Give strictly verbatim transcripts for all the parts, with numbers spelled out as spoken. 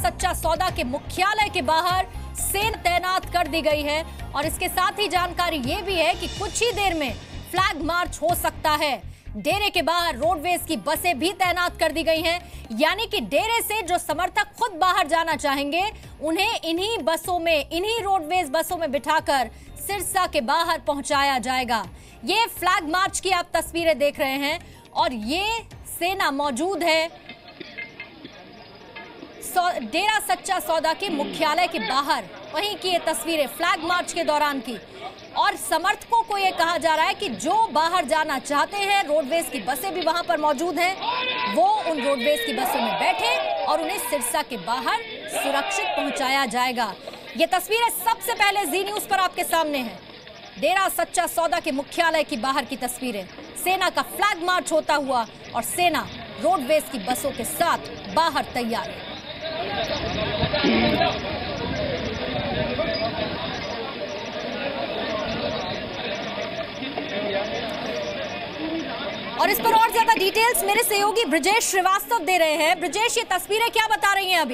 सच्चा सौदा के मुख्यालय के बाहर सेना तैनात कर दी गई है और इसके साथ ही जानकारी ये भी है कि कुछ ही देर में फ्लैग मार्च हो सकता है। डेरे के बाहर रोडवेज की बसें भी तैनात कर दी गई हैं, यानी कि डेरे से जो समर्थक खुद बाहर जाना चाहेंगे उन्हें इन्हीं बसों में, इन्हीं रोडवेज बसों में बिठाकर सिरसा के बाहर पहुंचाया जाएगा। ये फ्लैग मार्च की आप तस्वीरें देख रहे हैं और ये सेना मौजूद है डेरा सच्चा सौदा के मुख्यालय के बाहर। वहीं की ये तस्वीरें फ्लैग मार्च के दौरान की और समर्थकों को ये कहा जा रहा है कि जो बाहर जाना चाहते हैं, रोडवेज की बसें भी वहां पर मौजूद हैं, वो उन रोडवेज की बसों में बैठे और उन्हें सिरसा के बाहर सुरक्षित पहुंचाया जाएगा। ये तस्वीरें सबसे पहले जी न्यूज पर आपके सामने हैं। डेरा सच्चा सौदा के मुख्यालय की बाहर की तस्वीरें, सेना का फ्लैग मार्च होता हुआ और सेना रोडवेज की बसों के साथ बाहर तैयार है। और इस पर और ज्यादा डिटेल्स मेरे सहयोगी ब्रजेश श्रीवास्तव दे रहे हैं। ब्रजेश, ये तस्वीरें क्या बता रही हैं अभी?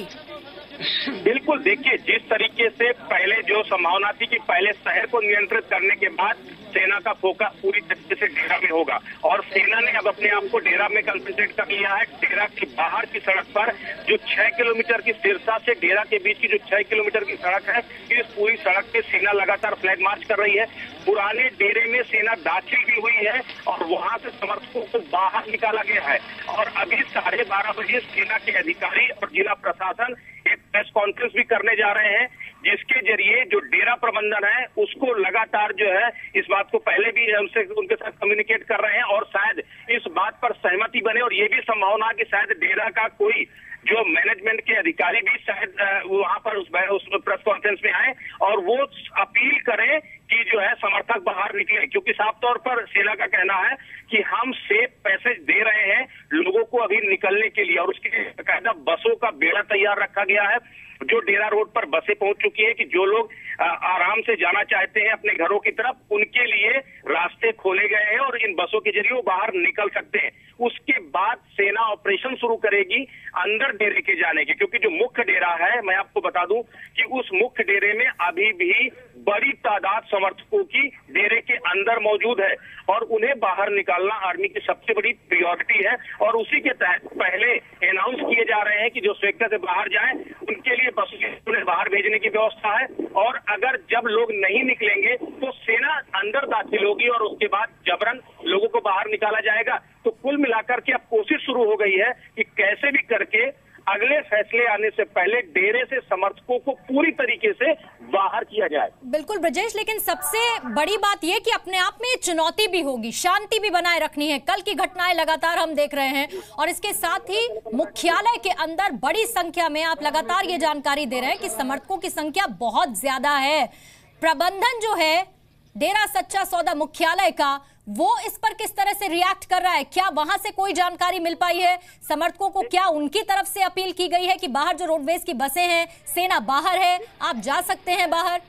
बिल्कुल, देखिए जिस तरीके से पहले जो संभावना थी कि पहले शहर को नियंत्रित करने के बाद सेना का फोकस पूरी तरीके से डेरा में होगा और सेना ने अब अपने आप को डेरा में कंसंट्रेट कर लिया है। डेरा के बाहर की सड़क पर जो छह किलोमीटर की सिरसा से डेरा के बीच की जो छह किलोमीटर की सड़क है, इस पूरी सड़क पे सेना लगातार फ्लैग मार्च कर रही है। पुराने डेरे में सेना दाखिल भी हुई है और वहां से समर्थकों को बाहर निकाला गया है और अभी साढ़े बारह बजे सेना के अधिकारी और जिला प्रशासन एक प्रेस कॉन्फ्रेंस भी करने जा रहे हैं, जिसके जरिए जो डेरा प्रबंधन है उसको लगातार जो है इस बात को पहले भी उनसे उनके साथ कम्युनिकेट कर रहे हैं और शायद इस बात पर सहमति बने और ये भी संभावना कि शायद डेरा का कोई जो मैनेजमेंट के अधिकारी भी शायद वहां पर उस, उस प्रेस कॉन्फ्रेंस में आए और वो अपील करें कि जो है समर्थक बाहर निकले, क्योंकि साफ तौर पर सेना का कहना है कि हम सेफ पैसेज दे रहे हैं लोगों को अभी निकलने के लिए और उसके लिए बाकायदा बसों का बेड़ा तैयार रखा गया है। जो डेरा रोड पर बसें पहुंच चुकी है कि जो लोग आराम से जाना चाहते हैं अपने घरों की तरफ, उनके लिए रास्ते खोले गए हैं और इन बसों के जरिए वो बाहर निकल सकते हैं। उसके बाद सेना ऑपरेशन शुरू करेगी अंदर डेरे के जाने के, क्योंकि जो मुख्य डेरा है, मैं आपको बता दूं कि उस मुख्य डेरे में अभी भी बड़ी तादाद समर्थकों की डेरे के अंदर मौजूद है और उन्हें बाहर निकालना आर्मी की सबसे बड़ी प्रायोरिटी है और उसी के तहत पहले अनाउंस किए जा रहे हैं कि जो सेक्टर से बाहर जाएं उनके लिए बस उन्हें बाहर भेजने की व्यवस्था है और अगर जब लोग नहीं निकलेंगे तो सेना अंदर दाखिल होगी और उसके बाद जबरन लोगों को बाहर निकाला जाएगा। तो कुल मिलाकर के अब कोशिश शुरू हो गई है कि कैसे भी करके अगले फैसले आने से पहले डेरे से समर्थकों को पूरी तरीके से बाहर किया जाए। बिल्कुल ब्रजेश, लेकिन सबसे बड़ी बात यह कि अपने आप में चुनौती भी होगी, शांति भी बनाए रखनी है। कल की घटनाएं लगातार हम देख रहे हैं और इसके साथ ही मुख्यालय के अंदर बड़ी संख्या में आप लगातार ये जानकारी दे रहे हैं कि समर्थकों की संख्या बहुत ज्यादा है। प्रबंधन जो है डेरा सच्चा सौदा मुख्यालय का, वो इस पर किस तरह से रिएक्ट कर रहा है? क्या वहां से कोई जानकारी मिल पाई है समर्थकों को? क्या उनकी तरफ से अपील की गई है कि बाहर जो रोडवेज की बसें हैं, सेना बाहर है, आप जा सकते हैं बाहर?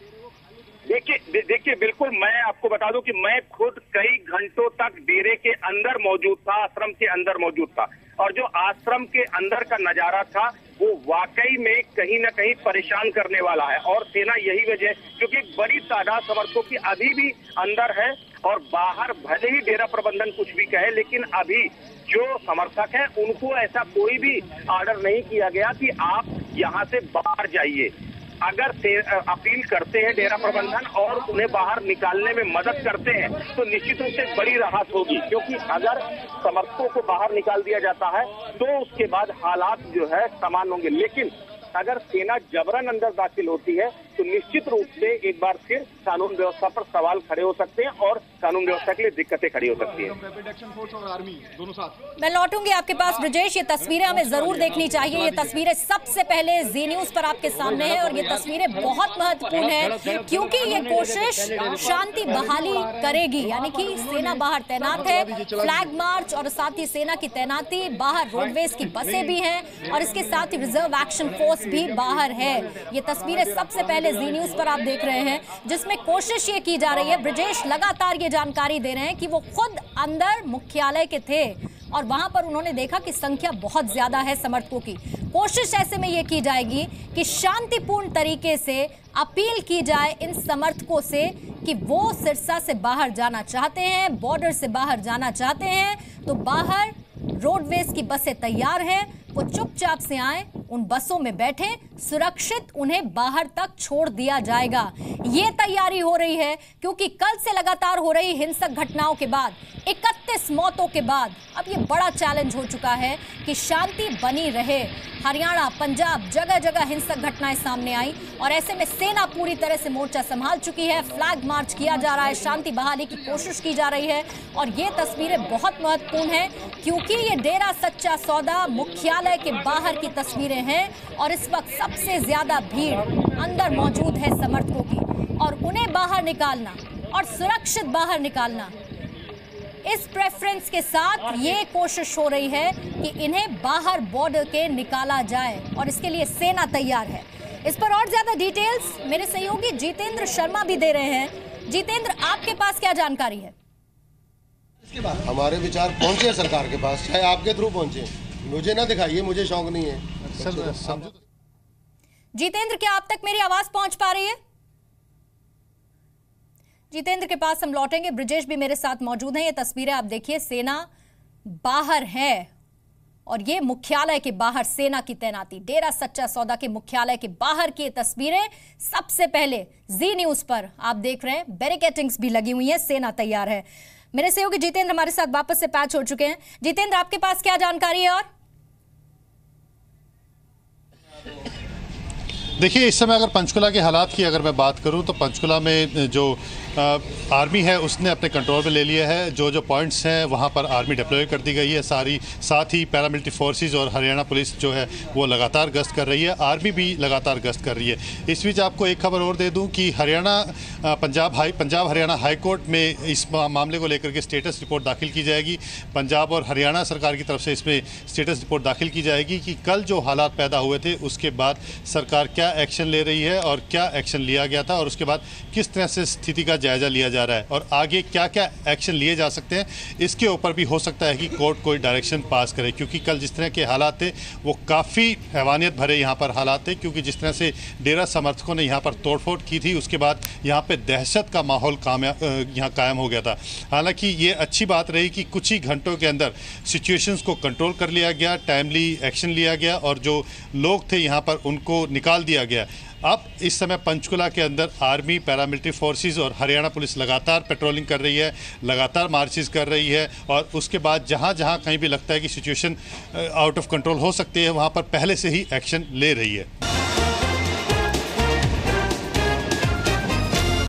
देखिए देखिए बिल्कुल, मैं आपको बता दूं कि मैं खुद कई घंटों तक डेरे के अंदर मौजूद था, आश्रम के अंदर मौजूद था और जो आश्रम के अंदर का नजारा था वो वाकई में कहीं ना कहीं परेशान करने वाला है और सेना यही वजह, क्योंकि बड़ी तादाद समर्थकों की अभी भी अंदर है और बाहर भले ही डेरा प्रबंधन कुछ भी कहे, लेकिन अभी जो समर्थक हैं उनको ऐसा कोई भी ऑर्डर नहीं किया गया कि आप यहाँ से बाहर जाइए। अगर अपील करते हैं डेरा प्रबंधन और उन्हें बाहर निकालने में मदद करते हैं तो निश्चित रूप से बड़ी राहत होगी, क्योंकि अगर समर्थकों को बाहर निकाल दिया जाता है तो उसके बाद हालात जो है समान होंगे। लेकिन अगर सेना जबरन अंदर दाखिल होती है तो निश्चित रूप से एक बार फिर कानून व्यवस्था पर सवाल खड़े हो सकते हैं और कानून व्यवस्था के लिए दिक्कतें खड़ी हो सकती हैं। मैं लौटूंगी आपके पास ब्रजेश, ये तस्वीरें हमें जरूर देखनी चाहिए। ये तस्वीरें सबसे पहले जी न्यूज पर आपके सामने है और ये तस्वीरें बहुत महत्वपूर्ण है क्योंकि ये कोशिश शांति बहाली करेगी, यानी कि सेना बाहर तैनात है, फ्लैग मार्च और साथ ही सेना की तैनाती, बाहर रोडवेज की बसें भी हैं और इसके साथ ही रिजर्व एक्शन फोर्स भी बाहर है। ये तस्वीरें सबसे पहले जी न्यूज पर आप देख रहे हैं, जिसमें कोशिश ये की जा रही है, ब्रजेश लगातार ये जानकारी दे रहे हैं कि वो खुद अंदर मुख्यालय के थे, और वहां पर उन्होंने देखा कि संख्या बहुत ज्यादा है समर्थकों की। कोशिश ऐसे में ये की जाएगी कि शांतिपूर्ण तरीके से अपील की जाए इन समर्थकों से कि वो सिरसा से बाहर जाना चाहते हैं, बॉर्डर से बाहर जाना चाहते हैं, तो बाहर रोडवेज की बसें तैयार हैं, वो चुपचाप से आए, उन बसों में बैठे, सुरक्षित उन्हें बाहर तक छोड़ दिया जाएगा। ये तैयारी हो रही है क्योंकि कल से लगातार हो रही हिंसक घटनाओं के बाद, इकतीस मौतों के बाद अब ये बड़ा चैलेंज हो चुका है कि शांति बनी रहे। हरियाणा, पंजाब, जगह जगह हिंसक घटनाएं सामने आई और ऐसे में सेना पूरी तरह से मोर्चा संभाल चुकी है। फ्लैग मार्च किया जा रहा है, शांति बहाली की कोशिश की जा रही है और ये तस्वीरें बहुत महत्वपूर्ण हैं क्योंकि ये डेरा सच्चा सौदा मुख्यालय के बाहर की तस्वीरें हैं और इस वक्त सबसे ज्यादा भीड़ अंदर मौजूद है समर्थकों की और उन्हें बाहर निकालना और सुरक्षित बाहर निकालना, इस प्रेफरेंस के साथ ये कोशिश हो रही है कि इन्हें बाहर बॉर्डर के निकाला जाए और इसके लिए सेना तैयार है। इस पर और ज्यादा डिटेल्स मेरे सहयोगी जितेंद्र शर्मा भी दे रहे हैं। जितेंद्र, आपके पास क्या जानकारी है? हमारे विचार पहुंचे सरकार के पास, चाहे आपके थ्रू पहुंचे, मुझे ना दिखाइए, मुझे शौक नहीं है। सर, जितेंद्र, क्या आप तक मेरी आवाज पहुंच पा रही है? जितेंद्र के पास हम लौटेंगे। ब्रिजेश भी मेरे साथ मौजूद हैं। ये तस्वीरें आप देखिए, सेना बाहर है और ये मुख्यालय के बाहर सेना की तैनाती, डेरा सच्चा सौदा के मुख्यालय के बाहर की तस्वीरें। सबसे पहले जी न्यूज पर आप देख रहे हैं, बैरिकेडिंग्स भी लगी हुई है, सेना तैयार है। मेरे सहयोगी जितेंद्र हमारे साथ वापस से पैच हो चुके हैं। जितेंद्र, आपके पास क्या जानकारी है? और देखिए, इस समय अगर पंचकुला के हालात की अगर मैं बात करूं तो पंचकुला में जो आ, आर्मी है उसने अपने कंट्रोल में ले लिया है। जो जो पॉइंट्स हैं वहां पर आर्मी डिप्लॉय कर दी गई है सारी, साथ ही पैरामिलिट्री फोर्सेस और हरियाणा पुलिस जो है वो लगातार गश्त कर रही है, आर्मी भी लगातार गश्त कर रही है। इस बीच आपको एक खबर और दे दूं कि Haryana Punjab high Punjab Haryana high court में इस मामले को लेकर के स्टेटस रिपोर्ट दाखिल की जाएगी। पंजाब और हरियाणा सरकार की तरफ से इसमें स्टेटस रिपोर्ट दाखिल की जाएगी कि कल जो हालात पैदा हुए थे उसके बाद सरकार क्या एक्शन ले रही है और क्या एक्शन लिया गया था और उसके बाद किस तरह से स्थिति का जायजा लिया जा रहा है और आगे क्या क्या एक्शन लिए जा सकते हैं, इसके ऊपर भी हो सकता है कि कोर्ट कोई डायरेक्शन पास करे। क्योंकि कल जिस तरह के हालात थे वो काफ़ी हैवानियत भरे यहाँ पर हालात थे, क्योंकि जिस तरह से डेरा समर्थकों ने यहाँ पर तोड़फोड़ की थी उसके बाद यहाँ पे दहशत का माहौल यहाँ कायम हो गया था। हालांकि ये अच्छी बात रही कि कुछ ही घंटों के अंदर सिचुएशंस को कंट्रोल कर लिया गया, टाइमली एक्शन लिया गया और जो लोग थे यहाँ पर उनको निकाल दिया गया। अब इस समय पंचकुला के अंदर आर्मी, पैरामिलिट्री फोर्सेस और हरियाणा पुलिस लगातार पेट्रोलिंग कर रही है, लगातार मार्चेस कर रही है और उसके बाद जहां जहां कहीं भी लगता है कि सिचुएशन आउट ऑफ कंट्रोल हो सकती है वहां पर पहले से ही एक्शन ले रही है।